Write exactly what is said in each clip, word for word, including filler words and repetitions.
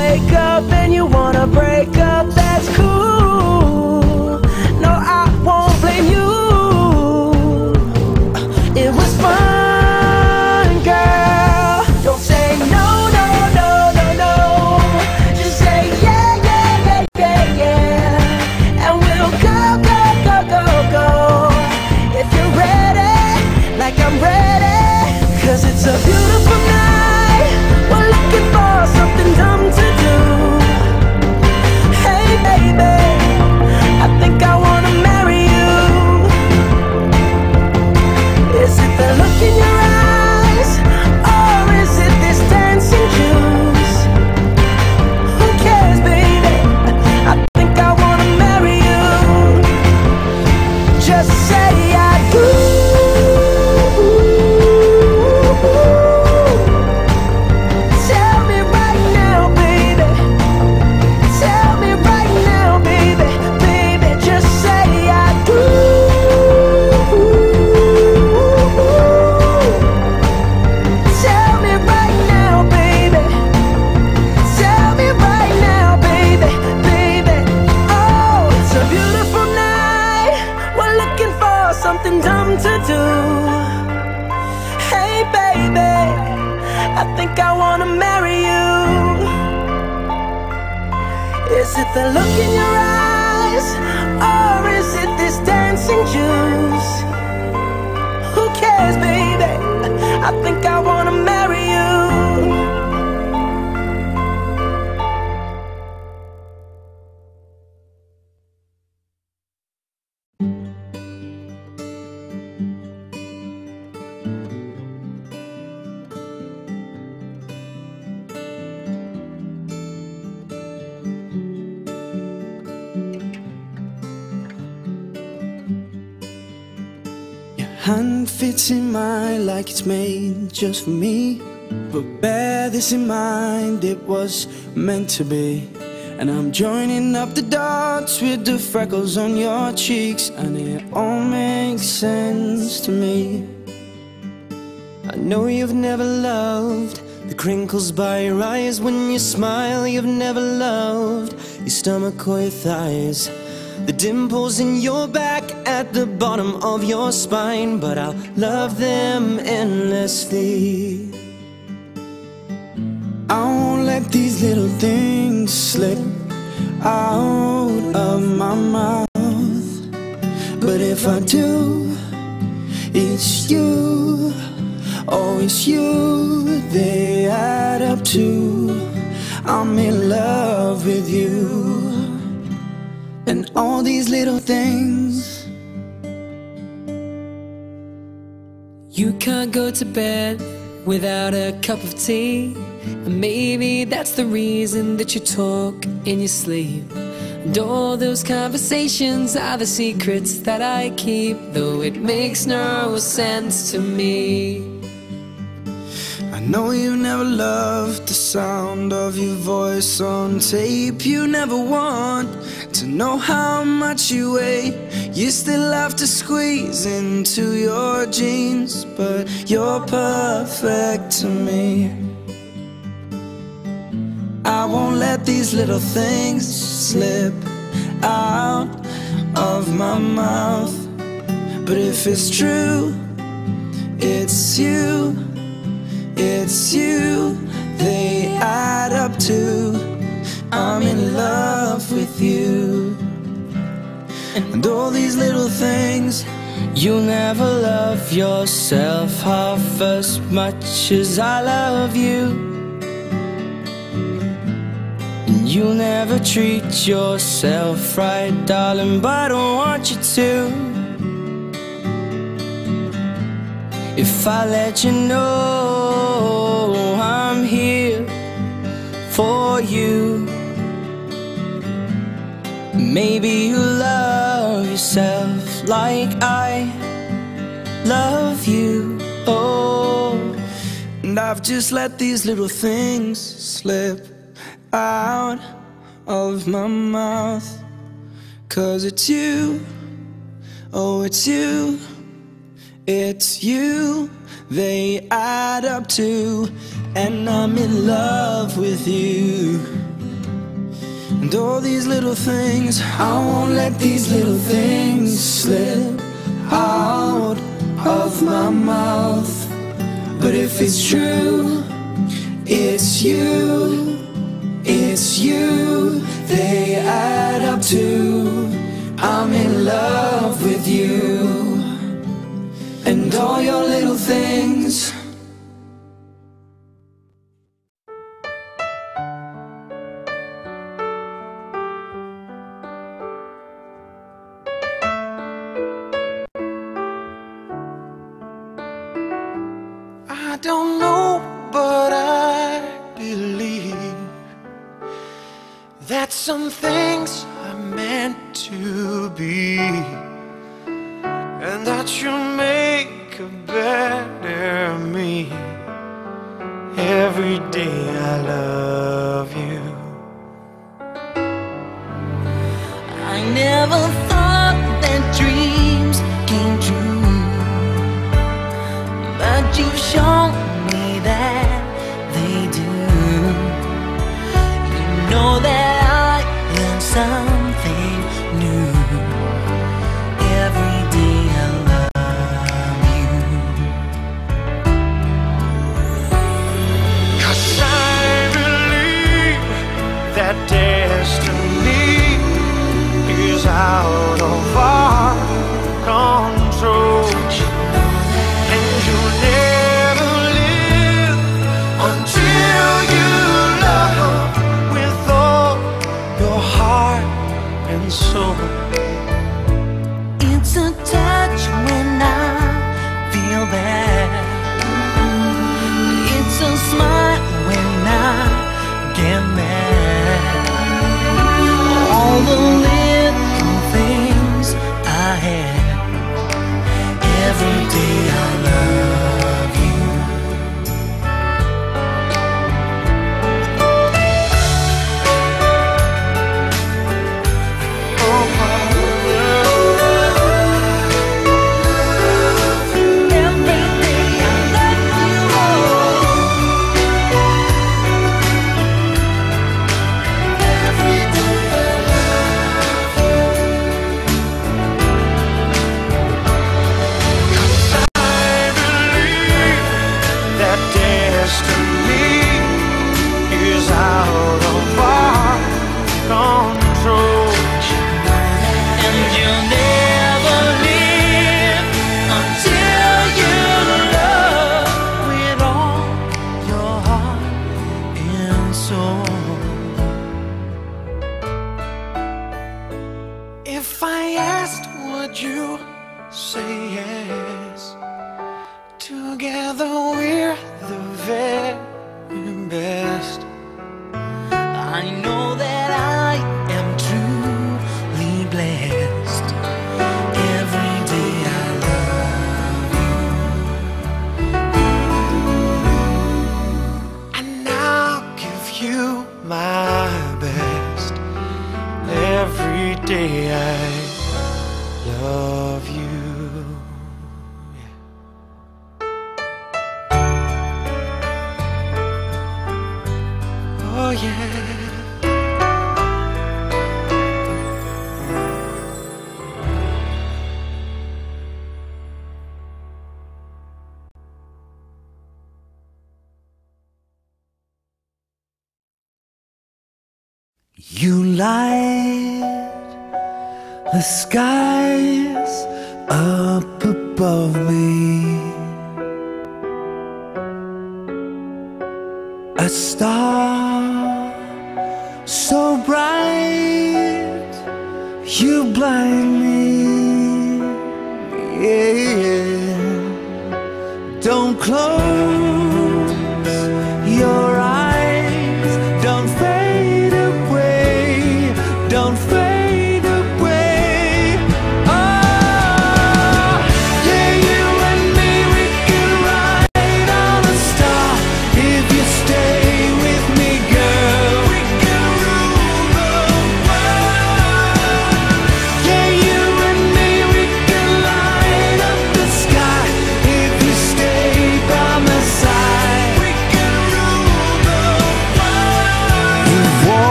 wake up and you wanna break up, that's cool. No, I won't blame you. It was fun, girl. Don't say no, no, no, no, no. Just say yeah, yeah, yeah, yeah, yeah. And we'll go, go, go, go, go. If you're ready, like I'm ready. Cause it's a beautiful night. We're looking for something dumb to do. Hey baby, I think I wanna marry you. Is it the look in your eyes, or is it this dancing juice? Who cares, baby? I think I wanna marry you. Just say I do. Tell me right now, baby. Tell me right now, baby. Baby, just say I do. Tell me right now, baby. Tell me right now, baby. Baby, oh, it's a beautiful night. We're looking for something dumb to do. Hey baby, I think I wanna marry you. Is it the look in your eyes, or is it this dancing juice? Who cares, baby? I think I wanna marry you. Hand fits in mine like it's made just for me. But bear this in mind, it was meant to be. And I'm joining up the dots with the freckles on your cheeks, and it all makes sense to me. I know you've never loved the crinkles by your eyes when you smile. You've never loved your stomach or your thighs, the dimples in your back at the bottom of your spine. But I'll love them endlessly. I won't let these little things slip out of my mouth. But if I do, it's you, oh it's you, they add up to I'm in love with you. And all these little things. You can't go to bed without a cup of tea, and maybe that's the reason that you talk in your sleep. And all those conversations are the secrets that I keep, though it makes no sense to me. I know you never loved the sound of your voice on tape. You never want to know how much you weigh. You still have to squeeze into your jeans, but you're perfect to me. I won't let these little things slip out of my mouth. But if it's true, it's you, it's you, they add up to I'm in love with you. And all these little things. You'll never love yourself half as much as I love you, and you'll never treat yourself right, darling, but I don't want you to. If I let you know I'm here for you, maybe you'll love yourself like I love you. Oh, and I've just let these little things slip out of my mouth. 'Cause it's you, oh it's you, it's you, they add up to, and I'm in love with you. And all these little things, I won't let these little things slip out of my mouth. But if it's true, it's you, it's you, they add up to I'm in love with you. And all your little things. I don't know, but I believe that some things are meant to be, and that you'll make a better me. Every day I love you. I never thought that dreams came true, but you've shown me that they do. You know that I learned something new. Every day I love you. 'Cause I believe that destiny is out of our control, and you'll never live until you love with all your heart and soul. It's a touch when I feel bad. It's a smile when I get mad. All the little things I had. Every day I love you. If I asked, would you say yes? Together we're the very best. I know that I am truly blessed. Every day I love you. And I'll give you my best. Every day I love you. Oh yeah. You light the skies up above me, a star so bright you blind me. Yeah. Don't close your eyes, don't fade away, don't fade away. Oh, yeah, you and me, we can ride on a star. If you stay with me, girl, we can rule the world. Yeah, you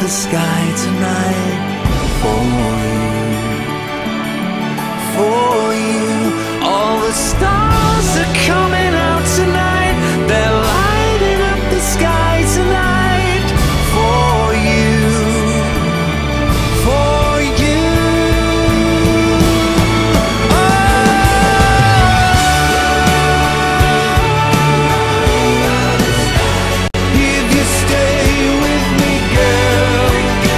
sky tonight for you, for you. All the stars are coming out tonight, they're lighting up the sky tonight for you, for you. If you stay with me, girl,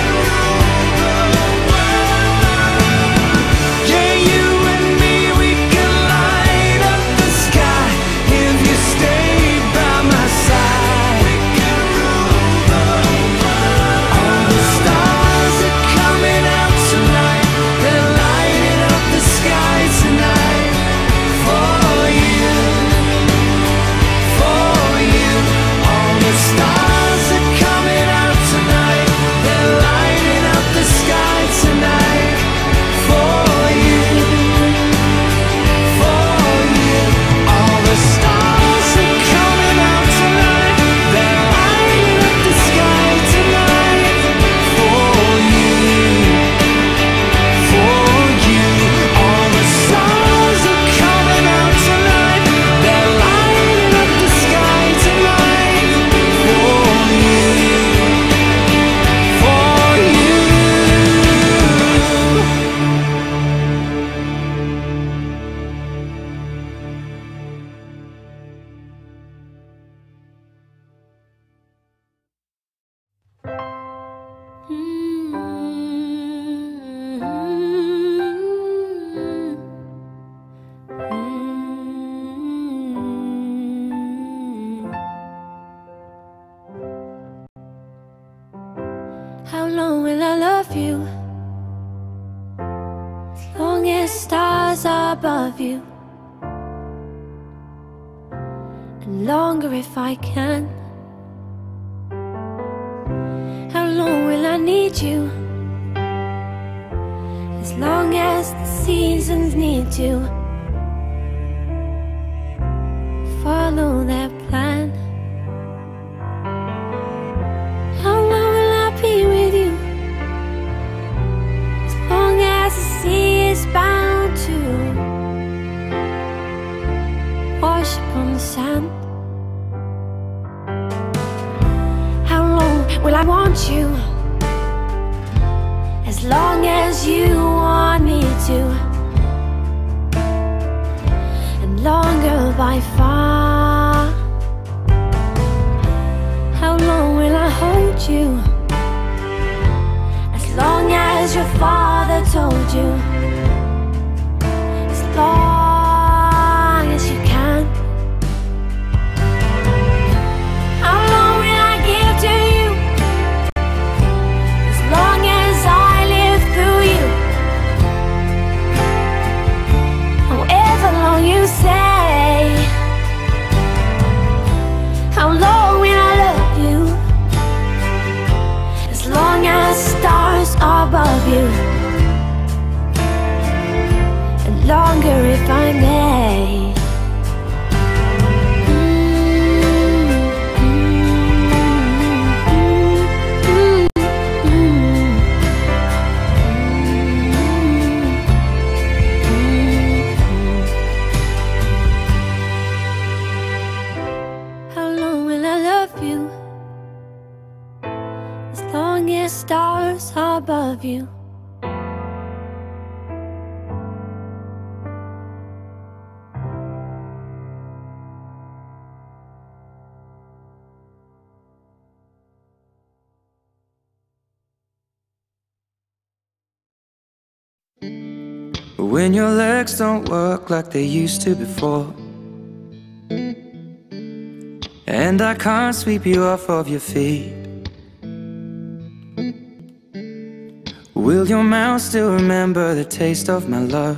yeah, you and me, we can light up the sky. If you stay by my side, we can rule the world. All the stars are coming out tonight, they're lighting up the sky tonight for you, for you. All the stars are coming out tonight, they're lighting up the sky tonight for you, for you. All the stars are coming out tonight, they're lighting up the sky tonight for you, for you. All the stars are coming out tonight, they're lighting up the sky tonight for you, for you. How long will I love you? As long as stars are above you, and longer if I can. How long will I need you? As long as the seasons need to follow their plan. How long will I be with you? As long as the sea is bound to wash upon the sand. How long will I want you? As long as you want me to, and longer by far. How long will I hold you? As long as your father told you, as long as you can. How long will I give to you? As long as I live through you. However long you say. How long will I love you? As long as stars are above you, and longer if I may. How long will I love you? As long as stars are above you. When your legs don't work like they used to before, and I can't sweep you off of your feet, will your mouth still remember the taste of my love?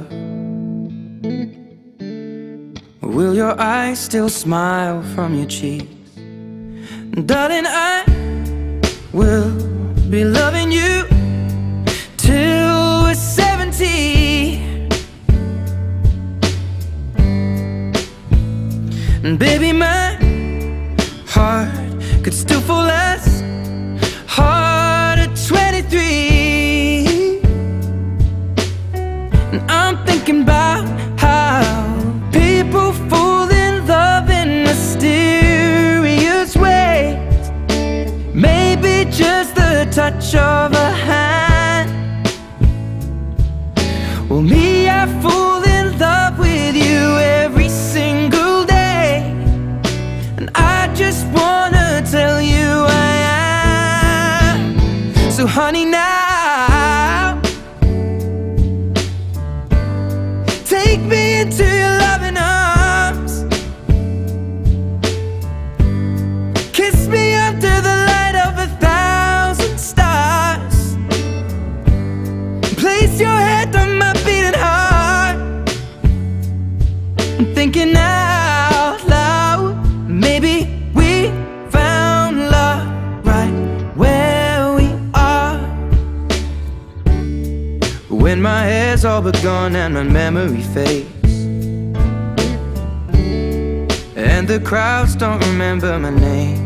Will your eyes still smile from your cheeks? Darling, I will be loving you till we're seventy. And baby, my heart could still fall as hard at twenty. a hand. Well, me, I fall in love with you every single day, and I just wanna tell you I am. So honey, now take me into your loving arms. Kiss me under the light of a thousand stars. Place your head on my beating heart. I'm thinking out loud, maybe we found love right where we are. When my hair's all but gone and my memory fades, and the crowds don't remember my name,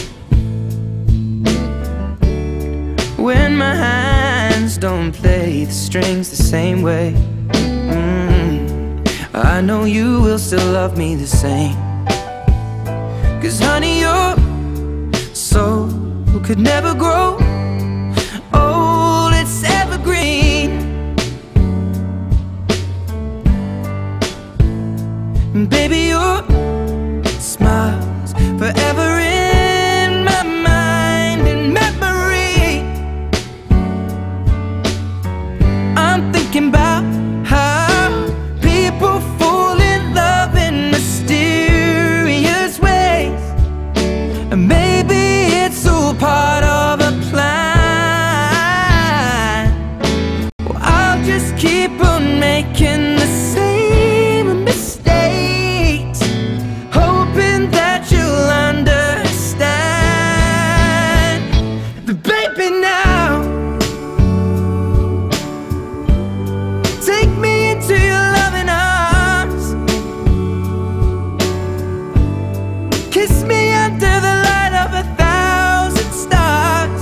when my hands don't play the strings the same way, mm, I know you will still love me the same. Cause honey, your soul could never grow old, it's evergreen. And baby, your smile's forever in my mind and memory. I'm thinking about how people fall in love in mysterious ways, and maybe it's all part of a plan. Well, I'll just keep on making the same mistakes, hoping that you'll understand. But baby, now take me into your loving arms. Kiss me under the light of a thousand stars.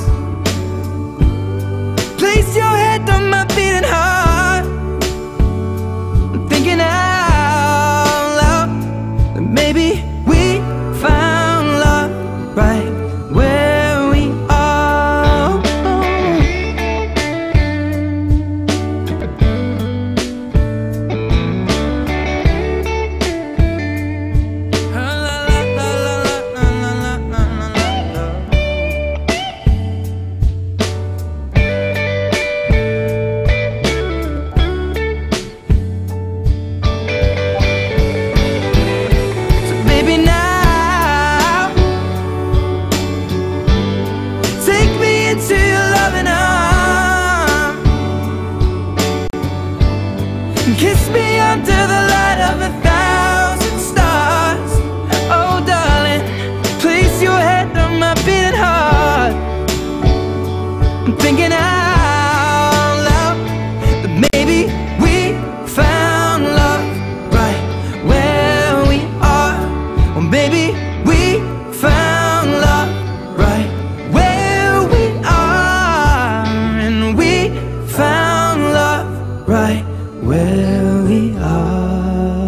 Place your head on my beating heart. I'm thinking out loud that maybe we found love right where we are. So baby, now take me into your loving arms. Kiss me under the light of a thousand stars. Oh darling, place your head on my beating heart. I'm thinking out loud that maybe we found love right where we are. Or maybe we found love right where we are. And we found love right where we are.